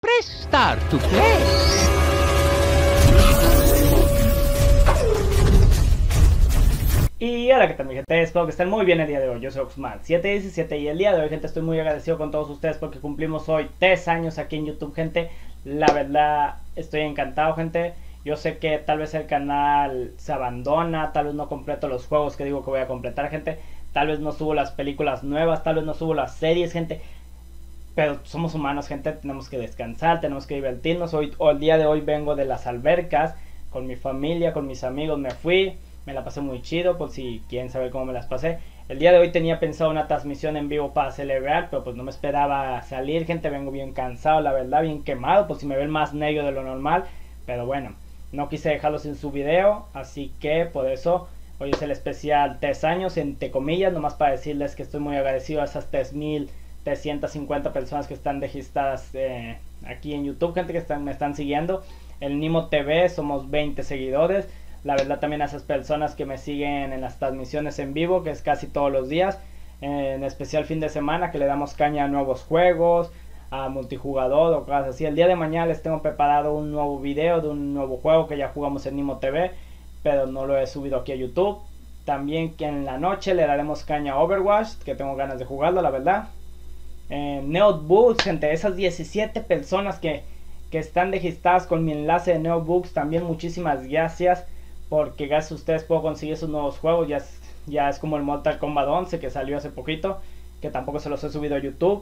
Press start to play. Y hola, ¿qué tal mi gente? Espero que estén muy bien el día de hoy. Yo soy Oxman717 y el día de hoy, gente, estoy muy agradecido con todos ustedes porque cumplimos hoy 3 años aquí en YouTube, gente. La verdad, estoy encantado, gente. Yo sé que tal vez el canal se abandona, tal vez no completo los juegos que digo que voy a completar, gente. Tal vez no subo las películas nuevas, tal vez no subo las series, gente. Pero somos humanos, gente, tenemos que descansar, tenemos que divertirnos. El día de hoy vengo de las albercas con mi familia, con mis amigos, me fui. Me la pasé muy chido, por si quieren saber cómo me las pasé. El día de hoy tenía pensado una transmisión en vivo para celebrar, pero pues no me esperaba salir, gente. Vengo bien cansado, la verdad, bien quemado, por si me ven más negro de lo normal. Pero bueno, no quise dejarlo sin su video, así que por eso hoy es el especial 3 años, entre comillas, nomás para decirles que estoy muy agradecido a esas 3.350 personas que están registradas aquí en YouTube, gente que me están siguiendo. El Nimo TV somos 20 seguidores. La verdad también a esas personas que me siguen en las transmisiones en vivo, que es casi todos los días, en especial fin de semana, que le damos caña a nuevos juegos, a multijugador o cosas así. El día de mañana les tengo preparado un nuevo video de un nuevo juego que ya jugamos en Nimo TV, pero no lo he subido aquí a YouTube. También que en la noche le daremos caña a Overwatch, que tengo ganas de jugarlo, la verdad. Notebooks, gente, esas 17 personas que están registradas con mi enlace de Notebooks, también muchísimas gracias. Porque gracias a ustedes puedo conseguir esos nuevos juegos. Ya es como el Mortal Kombat 11 que salió hace poquito, que tampoco se los he subido a YouTube,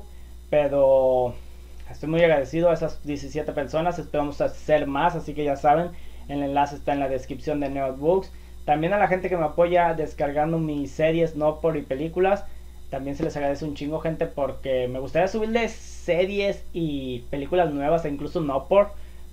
pero estoy muy agradecido a esas 17 personas. Esperamos hacer más, así que ya saben, el enlace está en la descripción de Notebooks. También a la gente que me apoya descargando mis series, no por y películas, también se les agradece un chingo, gente, porque me gustaría subirles series y películas nuevas, e incluso no por,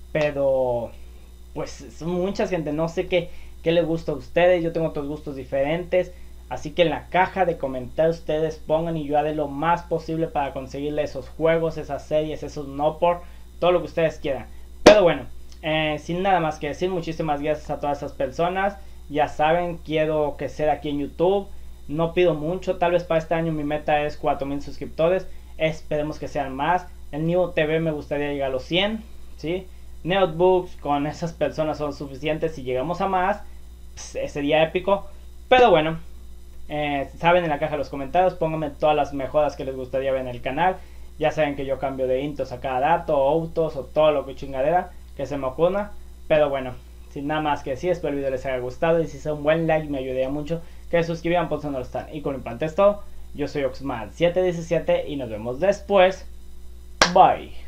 pero pues son muchas, gente, no sé qué les gusta a ustedes. Yo tengo otros gustos diferentes, así que en la caja de comentarios ustedes pongan y yo haré lo más posible para conseguirle esos juegos, esas series, esos no por, todo lo que ustedes quieran. Pero bueno, sin nada más que decir, muchísimas gracias a todas esas personas. Ya saben, quiero crecer aquí en YouTube, no pido mucho, tal vez para este año mi meta es 4.000 suscriptores, esperemos que sean más. El Nimo TV me gustaría llegar a los 100, ¿sí? Notebooks con esas personas son suficientes. Si llegamos a más, pues, sería épico. Pero bueno, saben, en la caja de los comentarios pónganme todas las mejoras que les gustaría ver en el canal. Ya saben que yo cambio de intros a cada dato, o autos, o todo lo que chingadera que se me ocurra. Pero bueno, sin nada más que decir, espero el video les haya gustado. Y si es un buen like me ayudaría mucho. Que se suscriban por si no lo están. Y con mi parte es todo. Yo soy Oxman717 y nos vemos después. Bye.